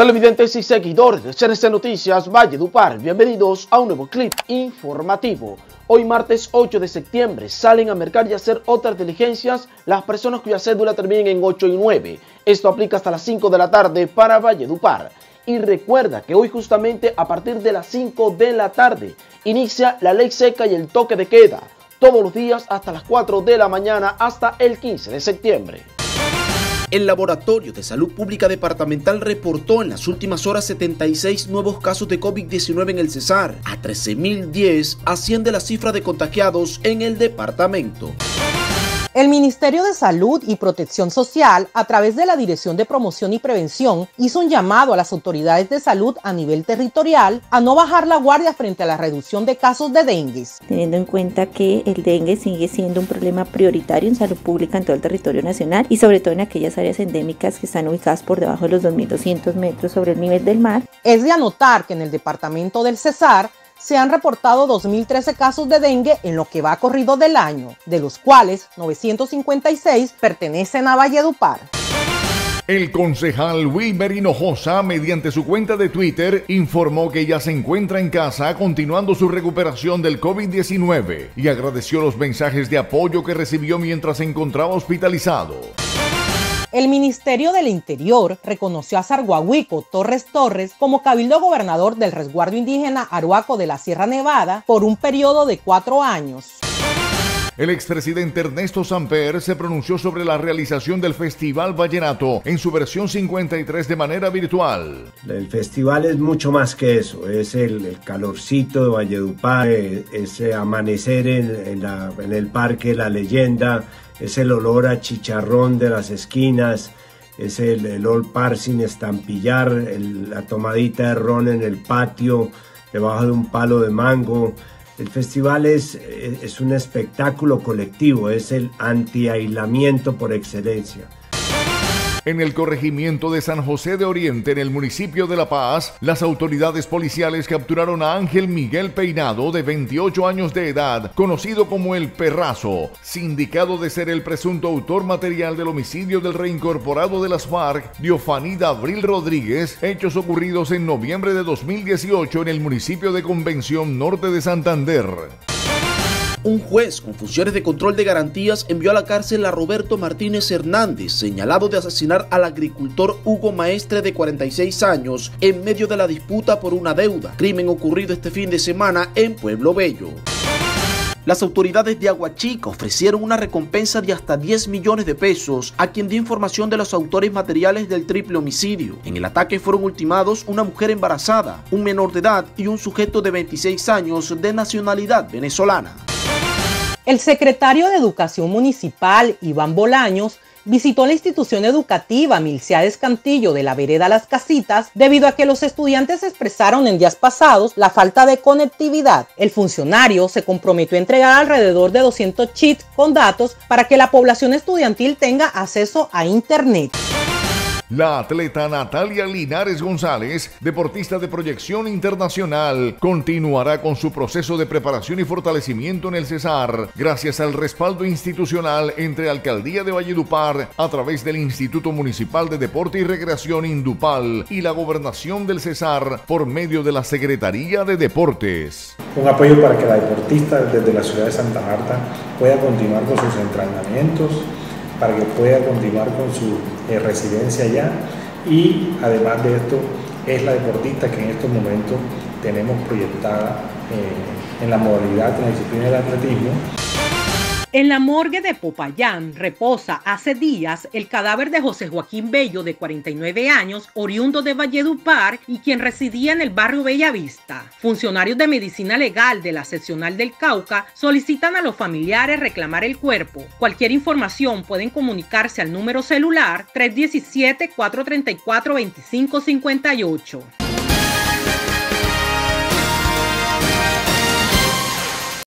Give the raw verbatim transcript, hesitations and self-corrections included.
Televidentes y seguidores de C N C Noticias Valledupar, bienvenidos a un nuevo clip informativo. Hoy martes ocho de septiembre salen a mercar y hacer otras diligencias las personas cuya cédula terminen en ocho y nueve. Esto aplica hasta las cinco de la tarde para Valledupar. Y recuerda que hoy justamente a partir de las cinco de la tarde inicia la ley seca y el toque de queda. Todos los días hasta las cuatro de la mañana hasta el quince de septiembre. El Laboratorio de Salud Pública Departamental reportó en las últimas horas setenta y seis nuevos casos de COVID diecinueve en el Cesar. A trece mil diez asciende la cifra de contagiados en el departamento. El Ministerio de Salud y Protección Social, a través de la Dirección de Promoción y Prevención, hizo un llamado a las autoridades de salud a nivel territorial a no bajar la guardia frente a la reducción de casos de dengue. Teniendo en cuenta que el dengue sigue siendo un problema prioritario en salud pública en todo el territorio nacional y sobre todo en aquellas áreas endémicas que están ubicadas por debajo de los dos mil doscientos metros sobre el nivel del mar. Es de anotar que en el departamento del Cesar se han reportado dos mil trece casos de dengue en lo que va corrido del año, de los cuales novecientos cincuenta y seis pertenecen a Valledupar. El concejal Wilmer Hinojosa, mediante su cuenta de Twitter, informó que ya se encuentra en casa continuando su recuperación del COVID diecinueve y agradeció los mensajes de apoyo que recibió mientras se encontraba hospitalizado. El Ministerio del Interior reconoció a Sarguahuico Torres Torres como cabildo gobernador del resguardo indígena Aruaco de la Sierra Nevada por un periodo de cuatro años. El expresidente Ernesto Samper se pronunció sobre la realización del Festival Vallenato en su versión cincuenta y tres de manera virtual. El festival es mucho más que eso, es el, el calorcito de Valledupar, ese amanecer en, en, la, en el Parque La Leyenda, es el olor a chicharrón de las esquinas, es el, el Old Par sin estampillar, el, la tomadita de ron en el patio, debajo de un palo de mango. El festival es, es un espectáculo colectivo, es el anti-aislamiento por excelencia. En el corregimiento de San José de Oriente, en el municipio de La Paz, las autoridades policiales capturaron a Ángel Miguel Peinado, de veintiocho años de edad, conocido como El Perrazo, sindicado de ser el presunto autor material del homicidio del reincorporado de las FARC, Diofanida Abril Rodríguez, hechos ocurridos en noviembre de dos mil dieciocho en el municipio de Convención Norte de Santander. Un juez con funciones de control de garantías envió a la cárcel a Roberto Martínez Hernández, señalado de asesinar al agricultor Hugo Maestre, de cuarenta y seis años, en medio de la disputa por una deuda, crimen ocurrido este fin de semana en Pueblo Bello. Las autoridades de Aguachica ofrecieron una recompensa de hasta diez millones de pesos a quien dio información de los autores materiales del triple homicidio. En el ataque fueron ultimados una mujer embarazada, un menor de edad y un sujeto de veintiséis años de nacionalidad venezolana. El secretario de Educación Municipal, Iván Bolaños, visitó la institución educativa Milciades Cantillo de la vereda Las Casitas debido a que los estudiantes expresaron en días pasados la falta de conectividad. El funcionario se comprometió a entregar alrededor de doscientos chips con datos para que la población estudiantil tenga acceso a internet. La atleta Natalia Linares González, deportista de proyección internacional, continuará con su proceso de preparación y fortalecimiento en el Cesar, gracias al respaldo institucional entre Alcaldía de Valledupar a través del Instituto Municipal de Deporte y Recreación Indupal y la Gobernación del Cesar por medio de la Secretaría de Deportes. Un apoyo para que la deportista desde la ciudad de Santa Marta pueda continuar con sus entrenamientos, para que pueda continuar con su eh, residencia allá, y además de esto es la deportista que en estos momentos tenemos proyectada eh, en la modalidad, en la disciplina del atletismo. En la morgue de Popayán reposa hace días el cadáver de José Joaquín Bello, de cuarenta y nueve años, oriundo de Valledupar y quien residía en el barrio Bellavista. Funcionarios de medicina legal de la seccional del Cauca solicitan a los familiares reclamar el cuerpo. Cualquier información pueden comunicarse al número celular tres uno siete, cuatro tres cuatro, dos cinco cinco ocho.